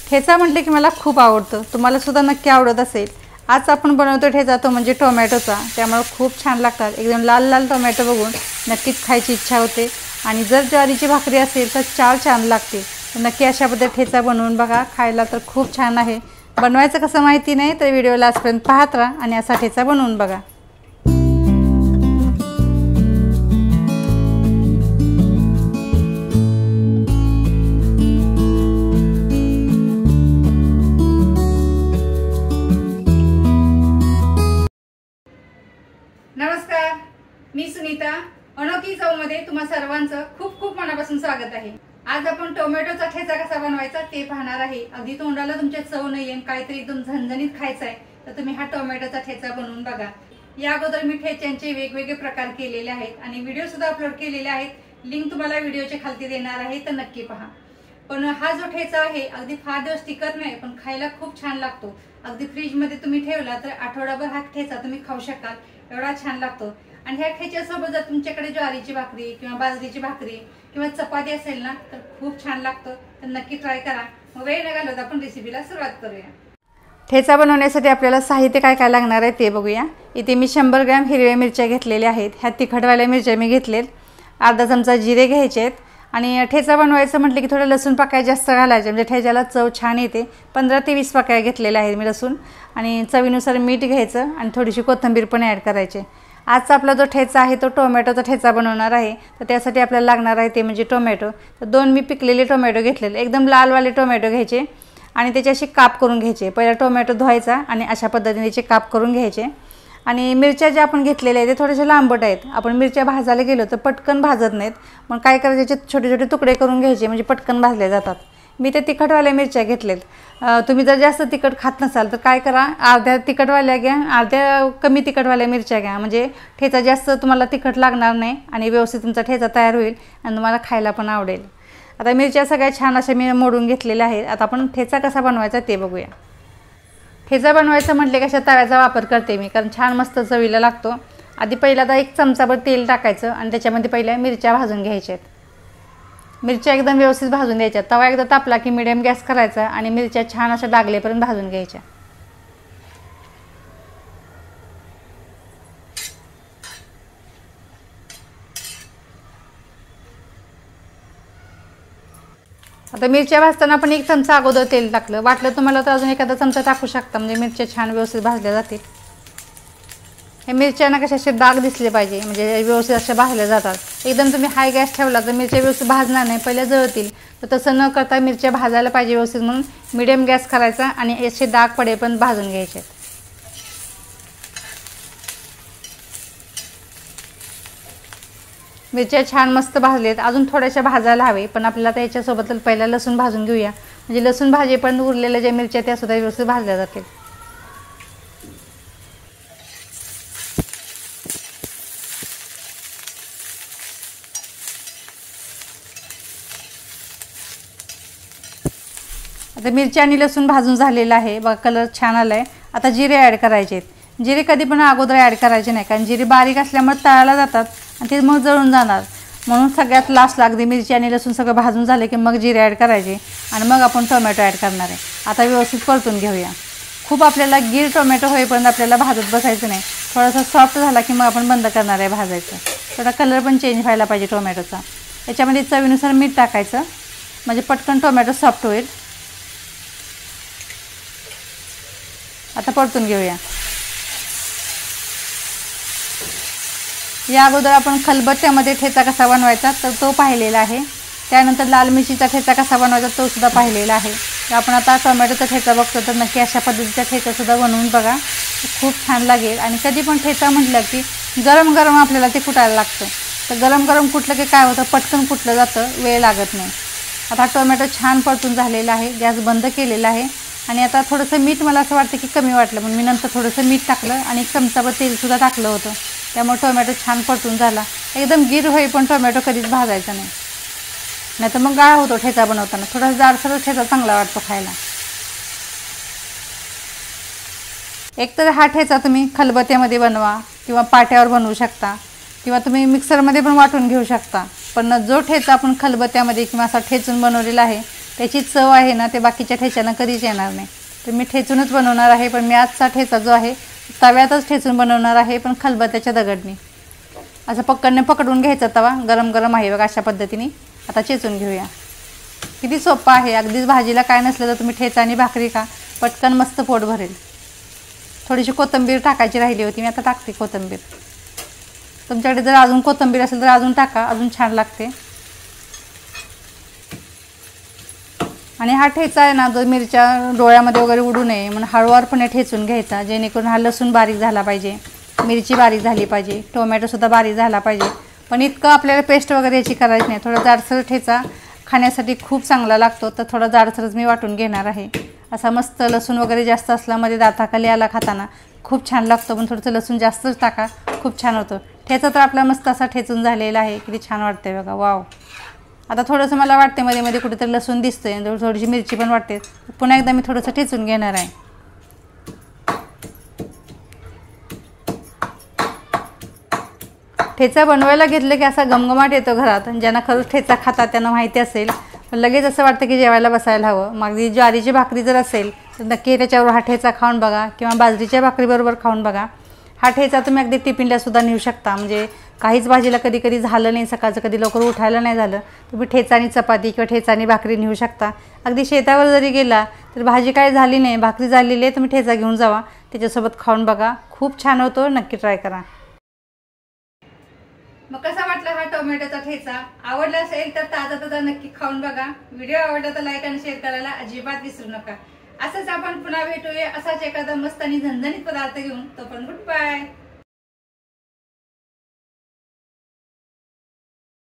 ठेचा म्हटले की मला खूप आवडतं, तुम्हाला सुद्धा नक्की आवडत असेल। आज आपण बनवतो ठेचा तो म्हणजे टोमॅटोचा, त्यामुळे खूप छान लागतात। एकदम लाल लाल टोमॅटो बघून नक्कीच खायची इच्छा होते आणि जर ज्वारीची भाकरी असेल तर चार छान लागते। नक्की अशा पद्धतीने ठेचा बनवून बघा, खायला तर खूप छान आहे। बनवायचं कसं माहिती नाही तर व्हिडिओ लास्टपर्यंत पाहत राहा आणि असा ठेचा बनवून बघा। नमस्कार, मी सुनीता। अनोखी चवमध्ये तुम्हा सर्वांचं खूप खूप मनापासून स्वागत आहे। आज आपण टोमॅटोचा ठेचा कसा बनवायचा ते पाहणार आहे। अगदी तोंडाला तुमच्या चव नाही येईल, काहीतरी एकदम झणझणीत खायचं आहे तर तुम्ही हा टोमॅटोचा ठेचा बनवून बघा। या अगोदर मी ठेच्यांचे वेगवेगळे प्रकार केलेले आहेत आणि व्हिडिओ सुद्धा अपलोड केलेले आहेत। लिंक तुम्हाला व्हिडिओच्या खाली देणार आहे तर नक्की पहा। पण हा जो ठेचा आहे अगदी फार दिवस टिकत नाही, पण खायला खूप छान लागतो। अगदी फ्रीज मध्ये तुम्ही ठेवला तर आठवडाभर हा ठेचा तुम्ही खाऊ शकाल, एवढा छान लागतो। आणि ह्या ठेच्यासोबत जर तुमच्याकडे ज्वारीची भाकरी किंवा बाजरीची भाकरी किंवा चपाती असेल ना तर खूप छान लागतं, तर नक्की ट्राय करा। मग वेळ न घालवता आपण रेसिपीला सुरुवात करूया। ठेचा बनवण्यासाठी आपल्याला साहित्य काय काय लागणार आहे ते बघूया। इथे मी 100 ग्रॅम हिरव्या मिरच्या घेतलेल्या आहेत। ह्या तिखटवाल्या मिरच्या मी घेतलेत। अर्धा चमचा जिरे घ्यायचे आहेत आणि ठेचा बनवायचं म्हटलं की थोडं लसूण पाकळ्या जास्त घालायचे, म्हणजे ठेच्याला चव छान येते। 15 ते 20 पाकळ्या घेतलेल्या आहेत मी लसूण, आणि चवीनुसार मीठ घ्यायचं आणि थोडीशी कोथिंबीर पण ॲड करायची। आजचा आपला जो ठेचा आहे तो टोमॅटोचा ठेचा बनवणार आहे, तर त्यासाठी आपल्याला लागणार आहे ते म्हणजे टोमॅटो। तर 2 मी पिकलेले टोमॅटो घेतलेले, एकदम लालवाले टोमॅटो घ्यायचे आणि त्याचे असे काप करून घ्यायचे। पहिला टोमॅटो धुवायचा आणि अशा पद्धतीने त्याचे काप करून घ्यायचे। आणि मिरच्या ज्या आपण घेतलेल्या आहेत ते थोडेसे लांबट आहेत। आपण मिरच्या भाजायला गेलो तर पटकन भाजत नाहीत, मग काय करायचे त्याचे छोटे छोटे तुकडे करून घ्यायचे, म्हणजे पटकन भाजले जातात। मी ते तिखटवाल्या मिरच्या घेतलेत। तुम्ही जर जास्त तिखट खात नसाल तर काय करा, अर्ध्या तिखटवाल्या घ्या, अर्ध्या कमी तिखटवाल्या मिरच्या घ्या, म्हणजे ठेचा जास्त तुम्हाला तिखट लागणार नाही आणि व्यवस्थित तुमचा ठेचा तयार होईल आणि तुम्हाला खायला पण आवडेल। आता मिरच्या सगळ्या छान अशा मी मोडून घेतलेल्या आहेत। आता आपण ठेचा कसा बनवायचा ते बघूया। ठेचा बनवायचं म्हटले कशा तव्याचा वापर करते मी, कारण छान मस्त चवीला लागतो। आधी पहिल्यांदा 1 चमचाभर तेल टाकायचं आणि त्याच्यामध्ये पहिल्या मिरच्या भाजून घ्यायच्यात। मिरच्या एकदम व्यवस्थित भाजून द्यायच्या। तवा एकदा तापला की मीडियम गॅस करायचा आणि मिरच्या छान अशा डागलेपर्यंत भाजून घ्यायच्या। आता मिरच्या भाजताना आपण 1 चमचा अगोदर तेल टाकलं, वाटलं तुम्हाला तर अजून एखादा चमचा टाकू शकता, म्हणजे मिरच्या छान व्यवस्थित भाजल्या जातील। हे मिरच्यांना कशा असे डाग दिसले पाहिजे, म्हणजे व्यवस्थित अशा भाजल्या जातात। एकदम तुम्ही हाय गॅस ठेवला तर मिरच्या व्यवस्थित भाजणार नाही, पहिल्या जळतील। तर तसं न करता मिरच्या भाजायला पाहिजे व्यवस्थित, म्हणून मीडियम गॅस करायचा आणि असे डाग पडेपर्यंत भाजून घ्यायचे। मिरच्या छान मस्त भाजलेत, अजून थोड्याशा भाजायला हवे, पण आपल्याला त्याच्यासोबत पहिला लसूण भाजून घेऊया, म्हणजे लसूण भाजेपर्यंत उरलेल्या ज्या मिरच्या त्या सुद्धा व्यवस्थित भाजल्या जातील। आता मिरची आणि लसूण भाजून झालेला आहे बघा, कलर छान आला आहे। आता जिरे ॲड करायचे आहेत। जिरे कधी पण अगोदर ॲड करायचे नाही, कारण जिरे बारीक असल्यामुळे तळायला जातात आणि ते मग जळून जाणार, म्हणून सगळ्यात लास्टला अगदी मिरची आणि लसूण सगळं भाजून झाले की मग जिरे ॲड करायचे आणि मग आपण टोमॅटो ॲड करणार आहे। आता व्यवस्थित परतून घेऊया। खूप आपल्याला गिर टोमॅटो होईपर्यंत आपल्याला भाजत बसायचं नाही, थोडासा सॉफ्ट झाला की मग आपण बंद करणार आहे भाजायचं। थोडा कलर पण चेंज व्हायला पाहिजे टोमॅटोचा। याच्यामध्ये चवीनुसार मीठ टाकायचं, म्हणजे पटकन टोमॅटो सॉफ्ट होईल। आता परतून घेऊया। या अगोदर आपण खलबत्त्यामध्ये ठेचा कसा बनवायचा तर तो पाहिलेला आहे, त्यानंतर लाल मिरचीचा ठेचा कसा बनवायचा तो सुद्धा पाहिलेला आहे। तर आपण आता टोमॅटोचा ठेचा बघतो, तर नक्की अशा पद्धतीचा ठेचा सुद्धा बनवून बघा, खूप छान लागेल। आणि कधी पण ठेचा म्हटलं की गरम गरम आपल्याला ते कुटायला लागतं, तर गरम गरम कुटलं की काय होतं, पटकन कुटलं जातं, वेळ लागत नाही। आता टोमॅटो छान परतून झालेला आहे, गॅस बंद केलेला आहे आणि आता थोडंसं मीठ मला असं वाटतं की कमी वाटलं, म्हणून मी नंतर थोडंसं मीठ टाकलं आणि 1 चमचाभर तेलसुद्धा टाकलं होतं, त्यामुळे टोमॅटो छान परतून झाला। एकदम गिर होई पण टोमॅटो कधीच भाजायचा नाही, नाहीतर मग गाळ होतो ठेचा बनवताना। थोडासा जाडसर ठेचा चांगला वाटतो खायला। एकतर हा ठेचा तुम्ही खलबत्त्यामध्ये बनवा किंवा पाट्यावर बनवू शकता, किंवा तुम्ही मिक्सरमध्ये पण वाटून घेऊ शकता। पण जो ठेचा आपण खलबत्त्यामध्ये किंवा असा ठेचून बनवलेला आहे त्याची चव आहे ना ते बाकीच्या ठेच्यानं कधीच येणार नाही. तर मी ठेचूनच बनवणार आहे, पण मी आजचा ठेचा जो आहे तव्यातच ठेचून बनवणार आहे, पण खलबत्त्याच्या दगडनी. असं पकडून घ्यायचा तवा, गरम गरम आहे बघा, अशा पद्धतीने. आता चेचून घेऊया. किती सोपं आहे, अगदीच भाजीला काय नसलं तर तुम्ही ठेचा आणि भाकरी खा, पटकन मस्त पोट भरेल. थोडीशी कोथिंबीर टाकायची राहिली होती, मी आता टाकते कोथिंबीर. तुमच्याकडे जर अजून कोथिंबीर असेल तर अजून टाका, अजून छान लागते. आणि हा ठेचा आहे ना, जो मिरच्या डोळ्यामध्ये वगैरे उडू नये म्हणून हळूवारपणे ठेचून घ्यायचा, जेणेकरून हा लसूण बारीक झाला पाहिजे, मिरची बारीक झाली पाहिजे, टोमॅटोसुद्धा बारीक झाला पाहिजे. पण इतकं आपल्याला पेस्ट वगैरे याची करायची नाही. थोडा जाडसर ठेचा खाण्यासाठी खूप चांगला लागतो, तर थोडा जाडसरच मी वाटून घेणार आहे. असा मस्त लसूण वगैरे जास्त असल्यामध्ये दाताखाली आला खाताना खूप छान लागतो, पण थोडंसं लसूण जास्तच टाका, खूप छान होतं. ठेचा तर आपला मस्त असा ठेचून झालेला आहे, किती छान वाटते बघा, वाव. आता थोडंसं मला वाटते मध्ये मध्ये कुठेतरी लसूण दिसतंय, थोडीशी मिरची पण वाटते. पुन्हा एकदा मी थोडंसं ठेचून घेणार आहे. ठेचा बनवायला घेतलं की असा घमघमाट येतो घरात. ज्यांना खरंच ठेचा खातात त्यांना माहिती असेल, पण लगेच असं वाटतं की जेवायला बसायला हवं. मग ज्वारीची भाकरी जर असेल तर नक्की त्याच्यावर हा ठेचा खाऊन बघा, किंवा बाजरीच्या भाकरीबरोबर खाऊन बघा. हा ठेचा तुम्ही अगदी टिफिनलासुद्धा नेऊ शकता. म्हणजे काहीच भाजीला कधी कधी झालं नाही, सकाळचं कधी लवकर उठायला नाही झालं, तुम्ही ठेचा आणि चपाती किंवा ठेचा आणि भाकरी नेऊ शकता. अगदी शेतावर जरी गेला तर भाजी काय झाली नाही, भाकरी झालेली आहे, तुम्ही ठेचा घेऊन जावा, त्याच्यासोबत खाऊन बघा, खूप छान होतो. नक्की ट्राय करा. मग कसा वाटला हा टोमॅटोचा ठेचा? आवडला असेल तर ताजा नक्की खाऊन बघा. व्हिडिओ आवडला तर लाईक आणि शेअर करायला अजिबात विसरू नका. असंच आपण पुन्हा भेटूया असाच एखादा मस्त आणि झणझणीत पदार्थ घेऊन. तोपर्यंत गुड बाय.